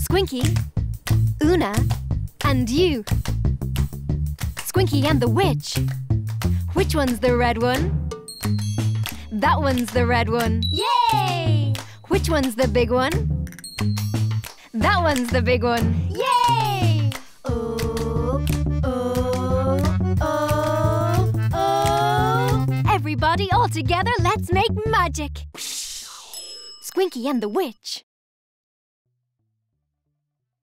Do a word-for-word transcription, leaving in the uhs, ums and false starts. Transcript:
Squinky, Una, and you. Squinky and the witch. Which one's the red one? That one's the red one. Yay! Which one's the big one? That one's the big one. Yay! Oh, oh, oh, oh. Everybody all together, let's make magic. Squinky and the witch.